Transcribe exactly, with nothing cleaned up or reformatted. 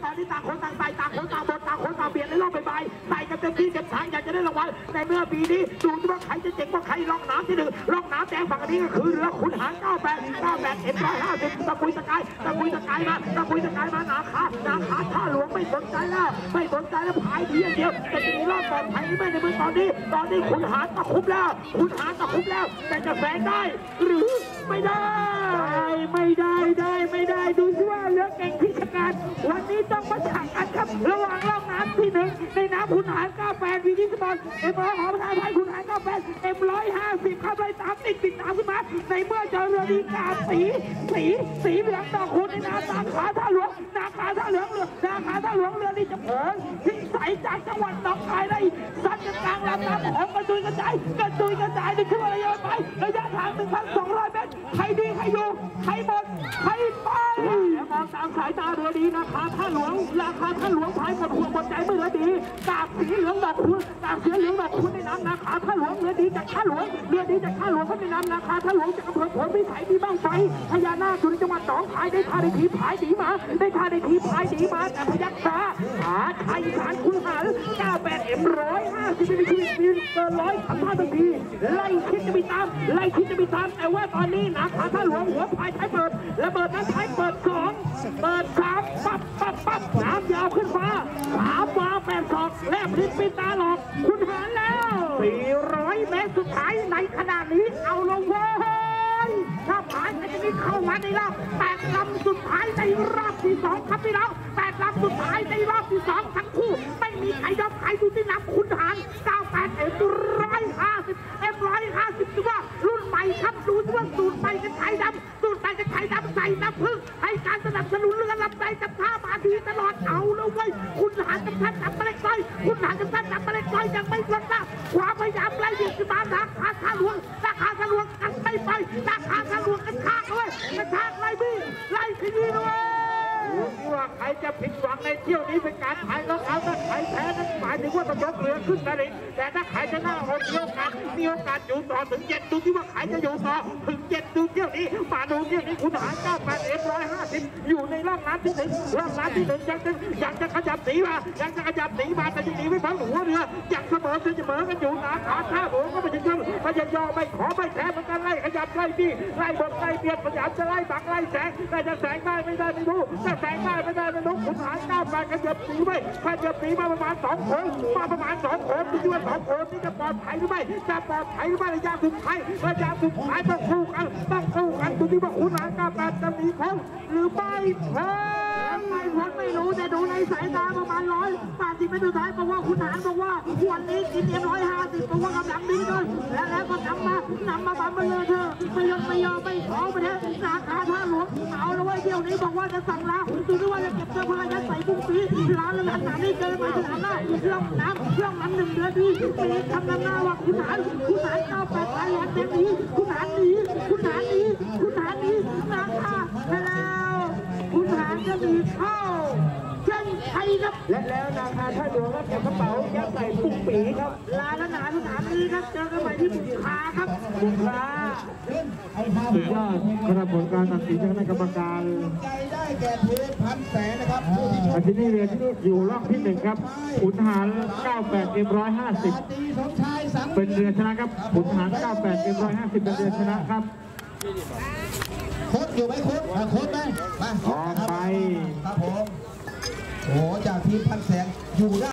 ตอนนี้ต่างคนต่างใส่ต่างคนต่างบนต่างคนต่างเบียดในรอบใบๆใส่กันเต็มที่เต็มถังอยากจะได้รางวัลในเมื่อปีนี้ดูว่าใครจะเจ๋งว่าใครล่องน้ำที่หนึ่งล่องน้ำแดงฝั่งนี้ก็คือเรือขุนหารเก้าแปดเก้าแปดเอ็มร้อยห้าสิบตะกุยตะกายตะกุยตะกายมาตะกุยตะกายมาหนาขาหนาขาท่าหลวงไม่สนใจแล้วไม่สนใจแล้วพายดีอย่างเดียวแต่จะมีรอบปลอดภัยไม่ในเมื่อตอนนี้ตอนนี้ขุนหารตะคุบแล้วขุนหารตะคุบแล้วแต่จะแฝงได้หรือไม่ได้ไม่ได้ได้ไม่ได้ดูสิว่าเรือเก่งพิชการวันนี้ต้องมาฉากกันครับระหว่างล่องน้ำที่หนึ่งในน้ำขุนหารเก้าแปดวีดีสปอร์ตเอ็มร้อยหอประธานไทยขุนหารเก้าแปดเอ็มร้อยห้าสิบเข้าไปตามติดติดตามขึ้นมาในเมื่อเจอเรือดีกาสีสีสีเหลืองต่อคุณในน้ำตาขาท่าหลวงนาขาท่าเหลืองเรือนาขาท่าหลวงเรือดีจะเผยทิ้งใสจากจังหวัดหนองคายได้ซัดกันกลางลำน้ำของกระจุยกระจายกระจุยกระจายในช่วงระยะไประยะทางหนึ่งพันสองร้อยเมตรใครดีใครอยู่ใครหมดใครไปแล้วมองตามสายตาเรือดีนะคะท่าหลวงราคาท่าหลวงพายหมดหัวหมดใจเมื่อเรือดีกาบสีเหลืองดอกคุณกาบสีเหลืองดอกคุณในน้ำนาคาท่าหลวงเรือดีจากท่าหลวงเรือดีจากท่าหลวงเขาในน้ำนาคาท่าหลวงจากอำเภอโขงวิสัยมีบ้างไฟพญานาคอยู่ในจังหวัดหนองคายได้ท่าได้ทีพายดีมาได้ท่าได้ทีพายดีมาแต่พยัคฆ์ฟ้าหาไทยฐานคุณหารเก้าแปดเอ็มร้อยห้าสิบนาทียืนเกินร้อยทำท่าทันทีไล่คิดจะมีตามไล่คิดจะมีตามแต่ว่าตอนนี้นาคาท่าหลวงหัวพายใช้เปิดระเบิดนั้นใช้เปิดสองเปิดสามปั๊บปั๊บปั๊บน้ำยาวขึ้นฟ้าสามวาแปดศอกแลบลิ้นปิดตาหลอกคุณหารแล้วสี่ร้อยเมตรสุดท้ายในขณะนี้เอาลงเว้ยถ้าผ่านจะมีเข้ามาในรอบแปดลำสุดท้ายในรอบที่สองครับพี่น้องแปดลำสุดท้ายในรอบที่สองทั้งคู่ไม่มีใครยอมใครดูที่น้ำคุณหารเก้าแปดเอ็มร้อยห้าสิบเอ็มร้อยห้าสิบถือว่ารุ่นใหม่ครับดูว่าสูตรใหม่กันไทยดำสูตรใหม่กันไทยดำใส่น้ำผึ้งให้การสนับสนุนเรือลำใดกับท่ามาดีตลอดเอาแล้วเว้ยคุณหารกับท่านจับมาเล็กน้อยคุณหารกับท่านจับมาเล็กน้อยยังไม่ลดละความพยายามไล่ดิขึ้นมาราคาท่าหลวงราคาท่าหลวงกันไม่ไปราคาท่าหลวงกันทากเลยกันทากไล่บี้ไล่ขยี้เลยว่าใครจะผิดหวังในเที่ยวนี้เป็นการพายน็อกเอาท์ถ้าใครแพ้นั้นหมายถึงว่าต้องยกเรือขึ้นตลิ่งแต่ถ้าใครชนะคนมีโอกาสมีโอกาสอยู่ต่อถึงเจ็ดดูที่ว่าใครจะอยู่ต่อถึงเจ็ดดูเที่ยวนี้มาดูเที่ยวนี้คุณหารเก้าแปดเอ็มร้อยห้าสิบอยู่ในร่องน้ำที่หนึ่งร่องน้ำที่หนึ่งยังจะยังจะขยับสีมายังจะขยับสีมาแต่ยังหนีไม่พ้นหัวเรือยังเสมอเสมอกันอยู่นาขาท่าหลวงก็ไม่ใช่เรื่องพยายามไม่ขอไม่แพ้เหมือนกันไล่ขยับไล่บี้ไล่บดไล่เบียดพยายามจะไล่บังไล่แสงแต่จะแสงได้ไม่ได้ไม่รู้แต่แสงได้ไม่ได้ไม่รู้ขุนหารเก้าแปดขยับสีไปขยับสีมาประมาณสองโค้งมาประมาณสองโค้งที่ว่าสองโค้งนี่จะปลอดภัยหรือไม่จะปลอดภัยหรือไม่ระยะสุดท้ายระยะสุดท้ายต้องคู่กันต้องคู่กันดูที่ว่าขุนหารเก้าแปดจะมีโค้งหรือไม่โค้งไม่พ้นไม่รู้แต่ดูในสายตาประมาณร้อยแปดสิบเมตรสุดท้ายบอกว่าขุนหารบอกว่าวันนี้กินเอ็มร้อยห้าสิบบอกว่ากำลังดีเลยและแล้วก็นำมานำมาบัมเบอร์เธอไม่ยอมไม่ยอมไม่ขอไปแล้วนาคาท่าหลวงเอาแล้วว่าเที่ยวนี้บอกว่าจะสั่งลาดูด้วยว่าจะเก็บเสื้อผ้ายัดใส่ปุ้งปีร้านแล้วหนานี่เจอมาสนามหน้าล่องน้ำล่องน้ำหนึ่งเดือนดีมีคำนำหน้าว่าขุนหารขุนหารเก้าแปดไทยแลนด์เต็มนี้ขุนหารนี้ขุนหารนี้ขุนหารนี้นาคาแล้วขุนหารจะมีเข้าเช่นไทยครับและแล้วนาคาท่าหลวงครับจากกระเป๋ายัดใส่ปุ้งปีครับลาและหนาสนามนี้ครับเจอกันใหม่ที่บุกคาครับบุกคาสุดยอดกระบวนการตัดสินจากคณะกรรมการใจได้แก่เพชรพันแสนนะครับที่นี่เรือที่อยู่รอบที่หนึ่งครับขุนหารเก้าแปดเอ็มร้อยห้าสิบเป็นเรือชนะครับขุนหารเก้าแปดเอ็มร้อยห้าสิบเป็นเรือชนะครับโค้ดอยู่ไหมโค้ดโค้ดไหมมาออกไปครับผมโอ้จากทีมพันแสนอยู่ได้